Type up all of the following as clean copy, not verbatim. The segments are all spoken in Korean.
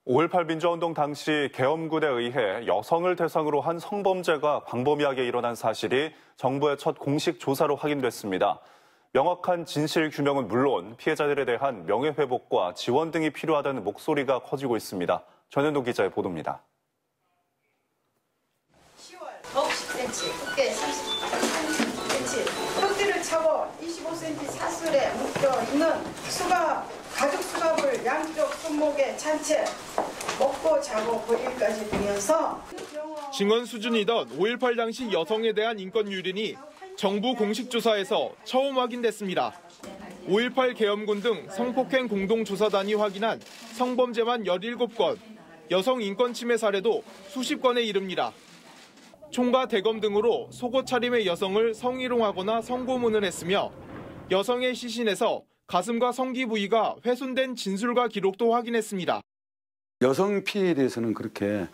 5.18 민주화운동 당시 계엄군에 의해 여성을 대상으로 한 성범죄가 광범위하게 일어난 사실이 정부의 첫 공식 조사로 확인됐습니다. 명확한 진실 규명은 물론 피해자들에 대한 명예회복과 지원 등이 필요하다는 목소리가 커지고 있습니다. 전현동 기자의 보도입니다. 10월 더 10cm, 두께 30cm, 턱뒤를 차고 25cm 사슬에 묶여 있는 가죽 수갑을 양쪽 손목에 찬 채 먹고 자고 버릴까지 되면서 증언 수준이던 5.18 당시 여성에 대한 인권 유린이 정부 공식 조사에서 처음 확인됐습니다. 5.18 계엄군 등 성폭행 공동조사단이 확인한 성범죄만 17건, 여성 인권 침해 사례도 수십 건에 이릅니다. 총과 대검 등으로 속옷 차림의 여성을 성희롱하거나 성고문을 했으며 여성의 시신에서 가슴과 성기 부위가 훼손된 진술과 기록도 확인했습니다. 여성 피해에 대해서는 그렇게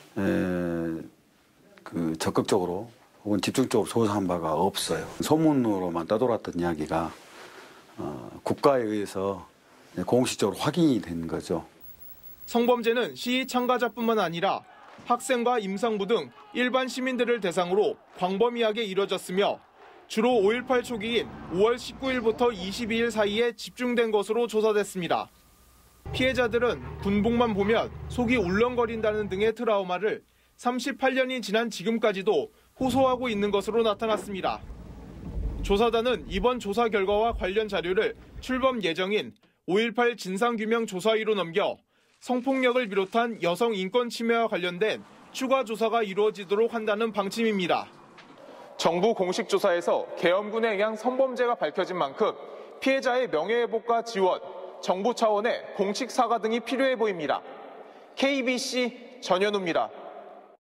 적극적으로 혹은 집중적으로 조사한 바가 없어요. 소문으로만 떠돌았던 이야기가 국가에 의해서 공식적으로 확인이 된 거죠. 성범죄는 시위 참가자뿐만 아니라 학생과 임산부 등 일반 시민들을 대상으로 광범위하게 이뤄졌으며 주로 5.18 초기인 5월 19일부터 22일 사이에 집중된 것으로 조사됐습니다. 피해자들은 군복만 보면 속이 울렁거린다는 등의 트라우마를 38년이 지난 지금까지도 호소하고 있는 것으로 나타났습니다. 조사단은 이번 조사 결과와 관련 자료를 출범 예정인 5.18 진상규명조사위로 넘겨 성폭력을 비롯한 여성 인권 침해와 관련된 추가 조사가 이루어지도록 한다는 방침입니다. 정부 공식 조사에서 계엄군에 의한 성범죄가 밝혀진 만큼 피해자의 명예회복과 지원, 정부 차원의 공식 사과 등이 필요해 보입니다. KBC 전현우입니다.